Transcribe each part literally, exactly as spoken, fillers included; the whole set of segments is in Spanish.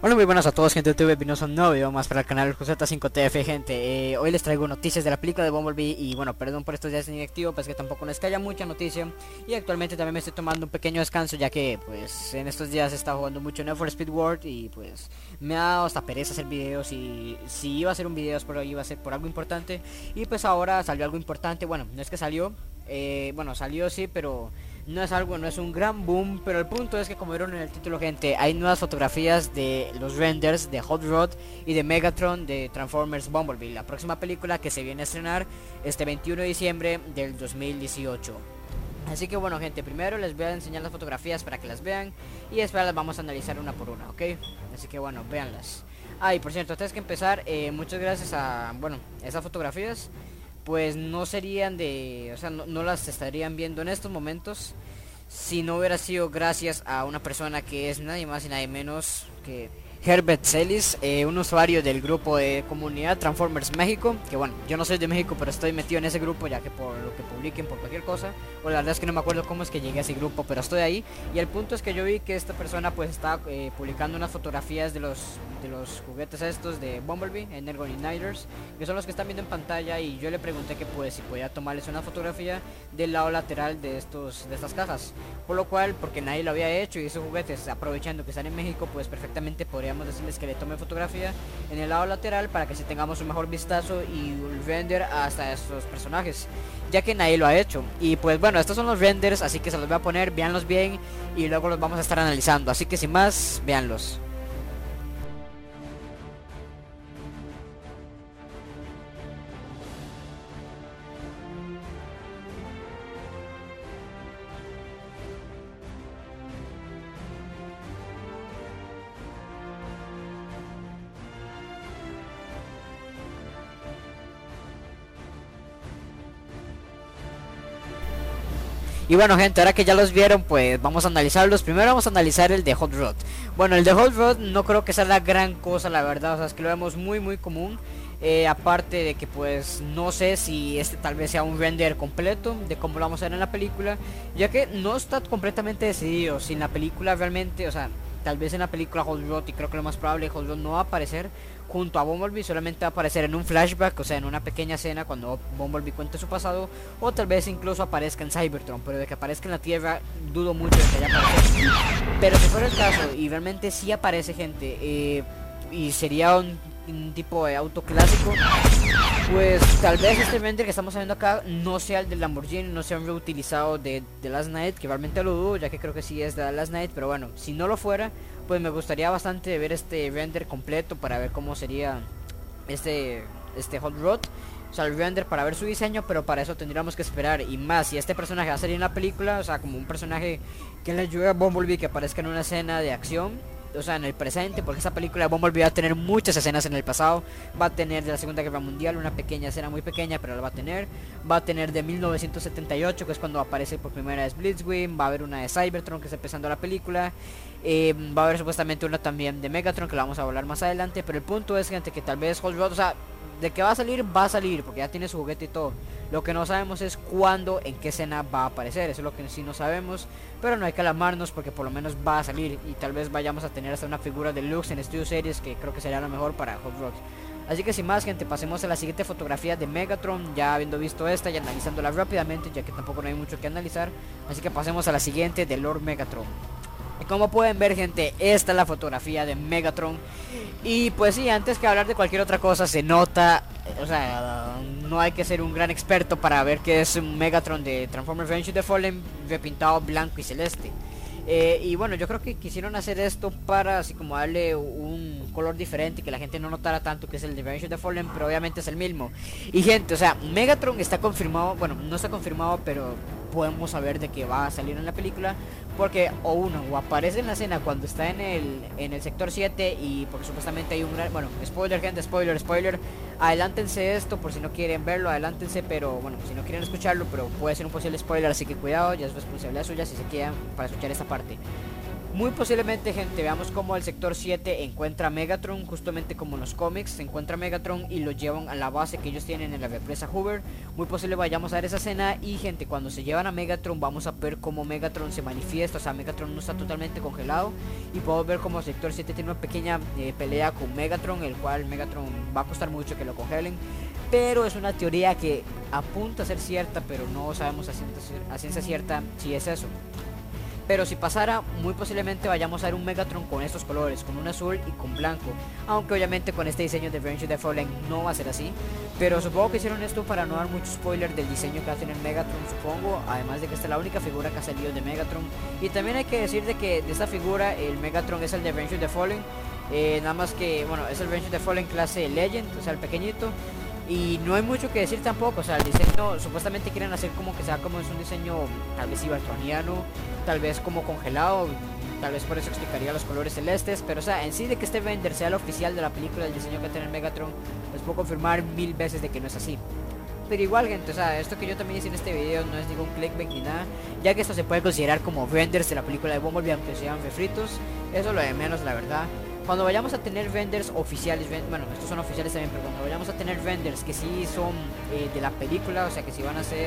Hola, muy buenas a todos, gente de YouTube, bienvenidos a un nuevo video más para el canal Q Z cinco T F, gente. Eh, hoy les traigo noticias de la película de Bumblebee y bueno, perdón por estos días inactivo, pues que tampoco no es que haya mucha noticia. Y actualmente también me estoy tomando un pequeño descanso, ya que pues en estos días he estado jugando mucho Need for Speed World y pues me ha dado hasta pereza hacer videos. Y si iba a hacer un video es porque iba a ser por algo importante. Y pues ahora salió algo importante, bueno, no es que salió, eh, bueno, salió sí, pero no es algo, no es un gran boom, pero el punto es que, como vieron en el título, gente, hay nuevas fotografías de los renders de Hot Rod y de Megatron de Transformers Bumblebee, la próxima película que se viene a estrenar este veintiuno de diciembre del dos mil dieciocho. Así que bueno, gente, primero les voy a enseñar las fotografías para que las vean y después las vamos a analizar una por una, ¿ok? Así que bueno, véanlas. Ah, y por cierto, antes que empezar, eh, muchas gracias a, bueno, esas fotografías pues no serían de, o sea, no, no las estarían viendo en estos momentos si no hubiera sido gracias a una persona que es nadie más y nadie menos que Herbert Celis, eh, un usuario del grupo de comunidad Transformers México, que bueno, yo no soy de México, pero estoy metido en ese grupo, ya que por lo que publiquen, por cualquier cosa, o la verdad es que no me acuerdo cómo es que llegué a ese grupo, pero estoy ahí. Y el punto es que yo vi que esta persona pues está eh, publicando unas fotografías de los de los juguetes estos de Bumblebee, Energon Igniters, que son los que están viendo en pantalla, y yo le pregunté que pues si podía tomarles una fotografía del lado lateral de estos de estas cajas, por lo cual, porque nadie lo había hecho y esos juguetes, aprovechando que están en México, pues perfectamente podríamos decirles que le tome fotografía en el lado lateral para que si tengamos un mejor vistazo y un render hasta estos personajes, ya que nadie lo ha hecho. Y pues bueno, estos son los renders, así que se los voy a poner, véanlos bien y luego los vamos a estar analizando, así que sin más, véanlos. Y bueno, gente, ahora que ya los vieron, pues vamos a analizarlos. Primero vamos a analizar el de Hot Rod. Bueno, el de Hot Rod no creo que sea la gran cosa, la verdad. O sea, es que lo vemos muy muy común. Eh, aparte de que pues no sé si este tal vez sea un render completo de cómo lo vamos a ver en la película, ya que no está completamente decidido si en la película realmente, o sea, tal vez en la película Hot Rod, y creo que lo más probable, Hot Rod no va a aparecer junto a Bumblebee, solamente va a aparecer en un flashback, o sea, en una pequeña escena cuando Bumblebee cuente su pasado, o tal vez incluso aparezca en Cybertron, pero de que aparezca en la Tierra dudo mucho de que haya aparecido. Pero si fuera el caso y realmente sí aparece, gente, eh, y sería un, un tipo de auto clásico, pues tal vez este render que estamos viendo acá no sea el del Lamborghini, no sea un reutilizado de The Last Night, que realmente lo dudo, ya que creo que sí es de The Last Night, pero bueno, si no lo fuera, pues me gustaría bastante ver este render completo para ver cómo sería este, este Hot Rod. O sea, el render para ver su diseño, pero para eso tendríamos que esperar. Y más, si este personaje va a salir en la película, o sea, como un personaje que le ayude a Bumblebee, que aparezca en una escena de acción, o sea, en el presente, porque esta película de Bumblebee va a tener muchas escenas en el pasado. Va a tener de la Segunda Guerra Mundial una pequeña escena, muy pequeña, pero la va a tener. Va a tener de mil novecientos setenta y ocho, que es cuando aparece por primera vez Blitzwing. Va a haber una de Cybertron, que está empezando la película. Eh, va a haber supuestamente una también de Megatron, que la vamos a hablar más adelante. Pero el punto es, gente, que tal vez Hot Rod, o sea, de que va a salir, va a salir, porque ya tiene su juguete y todo. Lo que no sabemos es cuándo, en qué escena va a aparecer. Eso es lo que sí no sabemos, pero no hay que alarmarnos porque por lo menos va a salir. Y tal vez vayamos a tener hasta una figura de Lux en Studio Series, que creo que sería lo mejor para Hot Rod. Así que sin más, gente, pasemos a la siguiente fotografía de Megatron. Ya habiendo visto esta y analizándola rápidamente, ya que tampoco no hay mucho que analizar. Así que pasemos a la siguiente de Lord Megatron. Y como pueden ver, gente, esta es la fotografía de Megatron. Y pues sí, antes que hablar de cualquier otra cosa, se nota, o sea, no hay que ser un gran experto para ver que es un Megatron de Transformers Revenge of the Fallen repintado blanco y celeste. Eh, y bueno, yo creo que quisieron hacer esto para así como darle un color diferente, que la gente no notara tanto que es el de Revenge of the Fallen, pero obviamente es el mismo. Y gente, o sea, Megatron está confirmado, bueno, no está confirmado, pero podemos saber de que va a salir en la película, porque o uno, o aparece en la escena cuando está en el, en el sector siete, y porque supuestamente hay un gran, bueno, spoiler, gente, spoiler, spoiler, adelántense esto por si no quieren verlo, adelántense, pero bueno, si no quieren escucharlo, pero puede ser un posible spoiler, así que cuidado, ya es responsabilidad suya si se quedan para escuchar esta parte. Muy posiblemente, gente, veamos como el sector siete encuentra a Megatron, justamente como en los cómics, se encuentra a Megatron y lo llevan a la base que ellos tienen en la represa Hoover. Muy posible vayamos a ver esa escena y, gente, cuando se llevan a Megatron vamos a ver cómo Megatron se manifiesta, o sea, Megatron no está totalmente congelado y podemos ver como el sector siete tiene una pequeña eh, pelea con Megatron, el cual Megatron va a costar mucho que lo congelen. Pero es una teoría que apunta a ser cierta, pero no sabemos a ciencia, a ciencia cierta si es eso. Pero si pasara, muy posiblemente vayamos a ver un Megatron con estos colores, con un azul y con blanco. Aunque obviamente con este diseño de Revenge of the Fallen no va a ser así. Pero supongo que hicieron esto para no dar mucho spoiler del diseño que va a tener Megatron, supongo. Además de que esta es la única figura que ha salido de Megatron. Y también hay que decir de que de esta figura el Megatron es el de Revenge of the Fallen. Eh, nada más que, bueno, es el Revenge of the Fallen clase Legend, o sea, el pequeñito. Y no hay mucho que decir tampoco, o sea, el diseño supuestamente quieren hacer como que sea como es un diseño tal vez cybertroniano, tal vez como congelado, tal vez por eso explicaría los colores celestes, pero o sea, en sí de que este render sea el oficial de la película del diseño que va a tener Megatron, les puedo confirmar mil veces de que no es así. Pero igual, gente, o sea, esto que yo también hice en este video no es ningún clickbait ni nada, ya que esto se puede considerar como renders de la película de Bumblebee, aunque sean refritos, eso es lo de menos, la verdad. Cuando vayamos a tener renders oficiales, bueno, estos son oficiales también, pero cuando vayamos a tener renders que sí son eh, de la película, o sea, que sí van a ser,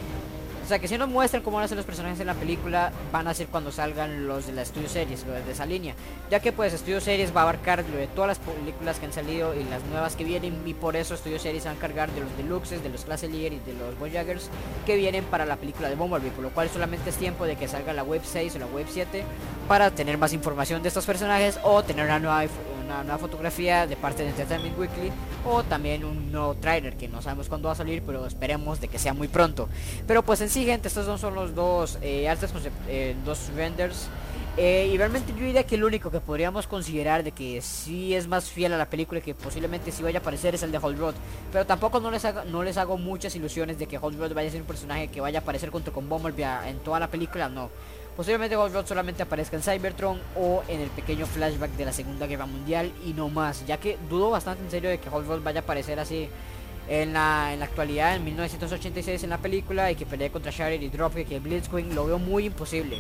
o sea, que si nos muestran cómo van a ser los personajes en la película, van a ser cuando salgan los de la Studio Series, los de esa línea, ya que pues Studio Series va a abarcar lo de todas las películas que han salido y las nuevas que vienen, y por eso Studio Series se va a encargar de los deluxes, de los clase Leader y de los Voyagers que vienen para la película de Bumblebee, por lo cual solamente es tiempo de que salga la web seis o la web siete para tener más información de estos personajes o tener una nueva, una nueva fotografía de parte de Entertainment Weekly o también un nuevo trailer que no sabemos cuándo va a salir, pero esperemos de que sea muy pronto. Pero pues en sí, gente, estos son los dos eh, artes, eh, dos renders. Eh, y realmente yo diría que el único que podríamos considerar de que sí es más fiel a la película y que posiblemente sí vaya a aparecer es el de Hot Rod. Pero tampoco no les, haga, no les hago muchas ilusiones de que Hot Rod vaya a ser un personaje que vaya a aparecer junto con Bumblebee en toda la película, no. Posiblemente Hot Rod solamente aparezca en Cybertron o en el pequeño flashback de la Segunda Guerra Mundial y no más, ya que dudo bastante en serio de que Hot Rod vaya a aparecer así en la, en la actualidad, en mil novecientos ochenta y seis en la película, y que pelee contra Shatter y Dropkick y Blitzwing, lo veo muy imposible.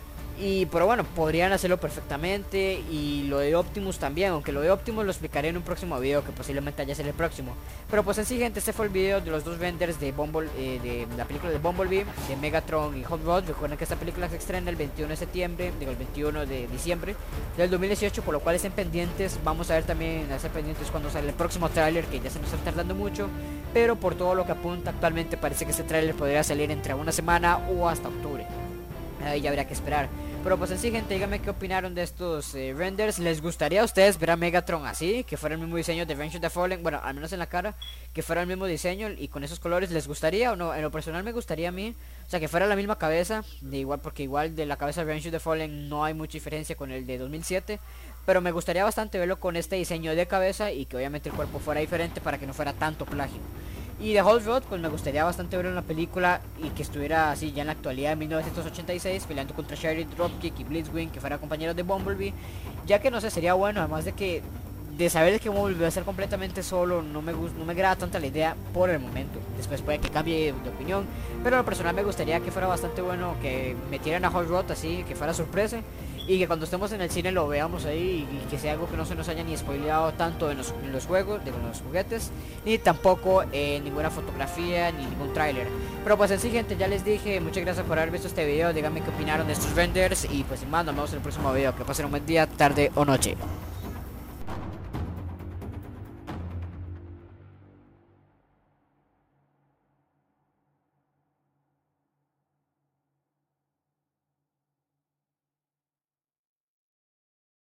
Y pero bueno, podrían hacerlo perfectamente. Y lo de Optimus también, aunque lo de Optimus lo explicaré en un próximo video, que posiblemente haya ser el próximo. Pero pues en sí, gente, este fue el video de los dos renders de Bumble, eh, de la película de Bumblebee, de Megatron y Hot Rod. Recuerden que esta película se estrena el veintiuno de septiembre, digo el veintiuno de diciembre del dos mil dieciocho, por lo cual estén pendientes. Vamos a ver también, a estar pendientes cuando sale el próximo tráiler, que ya se nos está tardando mucho, pero por todo lo que apunta actualmente parece que este tráiler podría salir entre una semana o hasta octubre. Ahí ya habría que esperar. Pero pues en sí, gente, díganme qué opinaron de estos eh, renders. ¿Les gustaría a ustedes ver a Megatron así? Que fuera el mismo diseño de Revenge of the Fallen. Bueno, al menos en la cara, que fuera el mismo diseño y con esos colores. ¿Les gustaría o no? En lo personal me gustaría a mí. O sea, que fuera la misma cabeza. De igual, porque igual de la cabeza de Revenge of the Fallen no hay mucha diferencia con el de dos mil siete. Pero me gustaría bastante verlo con este diseño de cabeza y que obviamente el cuerpo fuera diferente para que no fuera tanto plagio. Y de Hot Rod, pues me gustaría bastante verlo en la película y que estuviera así ya en la actualidad, en mil novecientos ochenta y seis, peleando contra Shatter, Dropkick y Blitzwing, que fuera compañeros de Bumblebee, ya que no sé, sería bueno, además de que de saber que Bumblebee va a ser completamente solo, no me gusta, no me agrada tanta la idea por el momento. Después puede que cambie de opinión, pero a lo personal me gustaría que fuera bastante bueno que metieran a Hot Rod así, que fuera sorpresa. Y que cuando estemos en el cine lo veamos ahí y que sea algo que no se nos haya ni spoileado tanto en los, en los juegos, de los juguetes, ni tampoco en eh, ninguna fotografía ni ningún tráiler. Pero pues en sí, gente, ya les dije, muchas gracias por haber visto este video, díganme qué opinaron de estos renders y pues sin más, nos vemos en el próximo video, que pasen un buen día, tarde o noche.